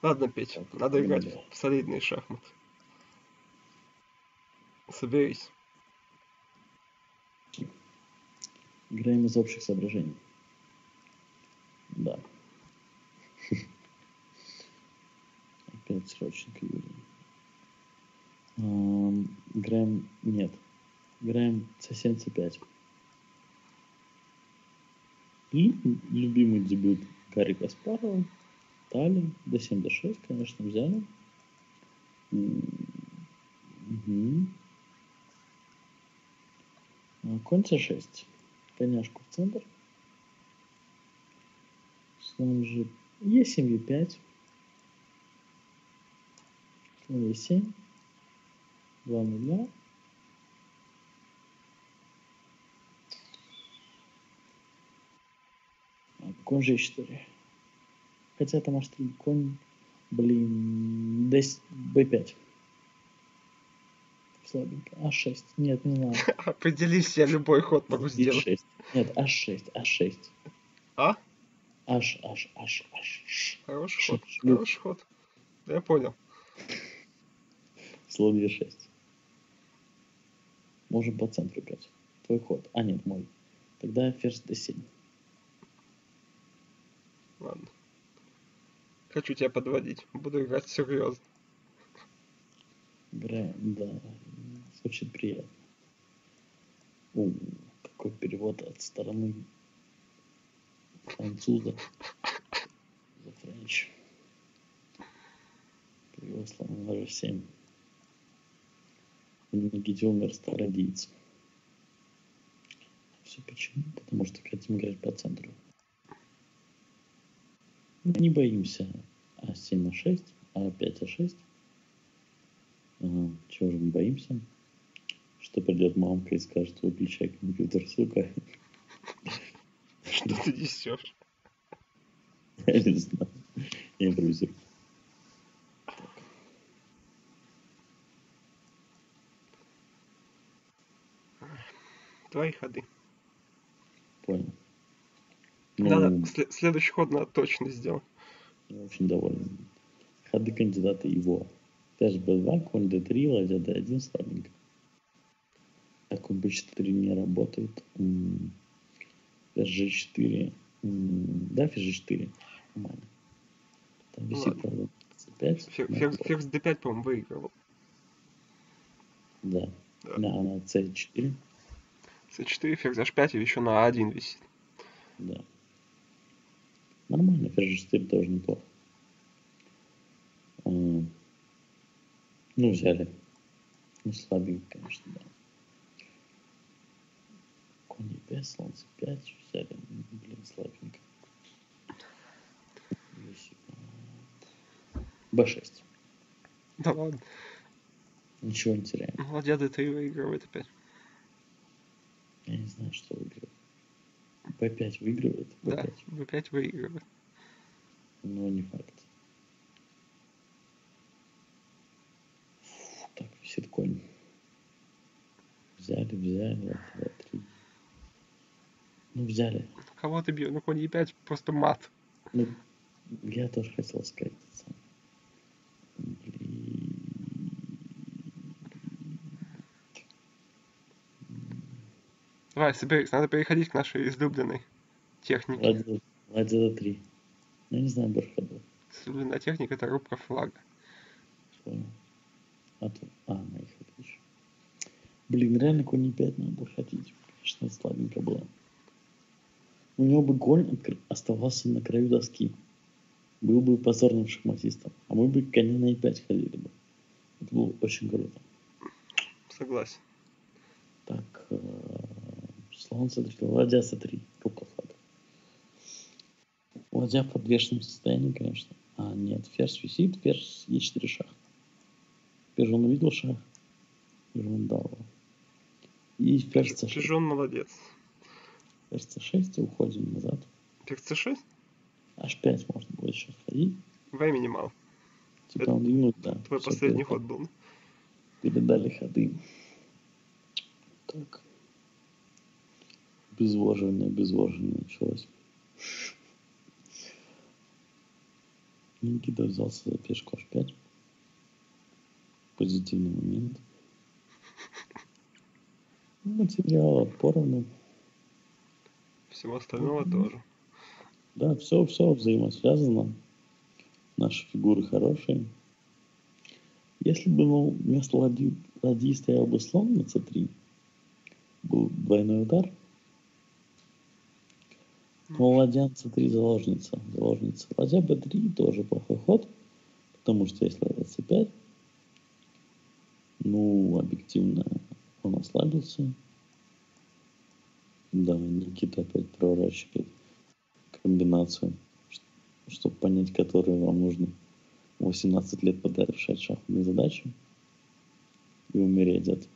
Ладно, Петь, Так, надо играть погнали. в солидные шахматы. Соберись. Играем из общих соображений. Да. Опять срочненько, Юрий. Играем... Нет. Играем совсем c5. И любимый дебют Гарри Каспарова. Таллин. d7, d6, конечно, взяли. Угу. Конь c6. Коняшку в центр. Слон же e7, e5. Слон e7. 2 нуля. Конь g4. Хотя там аж 3 конь. Блин. b5. Слабенько. А6. Нет, не надо. Определись, я любой ход могу сделать. e6. Нет, а6. А6. А? Аж. Хороший ход. Шлюх. Хороший ход. Да я понял. Слон e6. Можем по центру играть. Твой ход. А, нет, мой. Тогда ферзь d7. Ладно. Хочу тебя подводить. Буду играть серьезно. Играем, да. Звучит приятно. Какой перевод от стороны француза. The French. Перевод слона на g7. Никите умер стародийц. Все почему? Потому что хотим играть по центру. Мы не боимся А7 на 6, А5 А6. Чего же мы боимся? Что придет мамка и скажет: выключай компьютер, сука. Что ты несешь? Я не знаю. Я импровизирую. Твои ходы. Понял. Надо, следующий ход надо точно сделать. Я очень доволен. Ходы кандидата его. Ферзь b2, конь d3, ладья d1, слабенько. Так, конь b4 не работает. Ферзь g4. Да, ферзь g4. Нормально. Там висит, правда, c5. Ферзь d5, по-моему, выигрывал. Да. На c4. c4, ферзь h5 и еще на a1 висит. Да. Нормально, ферзь g4 тоже неплохо. Взяли. Слабенько, конечно, да. Конь e5, слон c5 взяли. Блин, слабенько. b6. Да ладно. Ничего не теряем. Ладья d3 выигрывает опять. Я не знаю, что выигрывает. b5 выигрывает? B5. Да, b5 выигрывает. Но не факт. Так, висит конь. Взяли, два-три. Взяли. Кого ты бьешь? Конь e5 просто мат. Я тоже хотел сказать. Давай, соберись, надо переходить к нашей излюбленной технике. Ладья d3. Я не знаю больше ходов. Излюбленная техника — это рубка флага. Понял. На их еще. Блин, реально конь e5 надо ходить. Конечно, слабенько было. У него бы конь оставался на краю доски. Был бы позорным шахматистом. А мы бы коня на e5 ходили бы. Это было очень круто. Согласен. Так, слон c3, ладья c3, рубка флага. Ладья в подвешенном состоянии, конечно. Нет, ферзь висит, ферзь e4 шах. Пижон увидел шах, пижон дал. И ферзь c6. Пижон молодец. Ферзь c6, и уходим назад. Ферзь c6? h5 можно будет сейчас ходить. Времени мало. Типа он двинуть, да. Твой последний ход был. Передали ходы. Так. Безвоженное началось. Никита взялся за пешку h5. Позитивный момент. Материала поровну. Всего остального тоже. Да, все взаимосвязано. Наши фигуры хорошие. Если бы вместо ладьи стоял бы слон на c3, был двойной удар. Но ладья на c3 заложница. Ладья b3 тоже плохой ход, потому что если ладья c5, объективно он ослабился. Да, Никита опять проворачивает комбинацию, чтобы понять, которую вам нужно 18 лет подряд решать шахматные задачи и умереть от